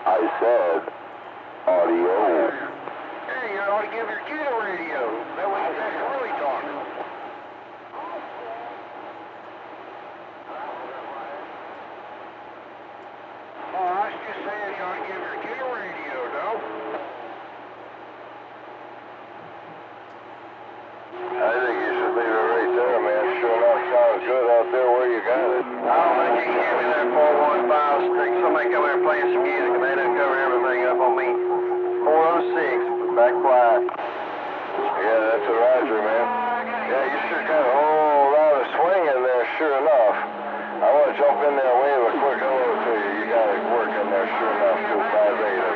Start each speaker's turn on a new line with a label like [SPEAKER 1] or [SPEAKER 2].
[SPEAKER 1] I said audio.
[SPEAKER 2] Hey, you ought to give your kid a radio. That way you can really talk. Oh, I was just saying you ought to give your kid a radio, no?
[SPEAKER 1] I think you should leave it right there, man. Sure enough, sounds good out there where you got it.
[SPEAKER 2] I'll let you give me that 415 strict. Somebody come here playing some music and they done cover everything up on me. 406, back quiet.
[SPEAKER 1] Yeah, that's a Roger, man. Yeah, you sure got a whole lot of swing in there, sure enough. I want to jump in there and wave a quick hello to you. You got it working there, sure enough, 258.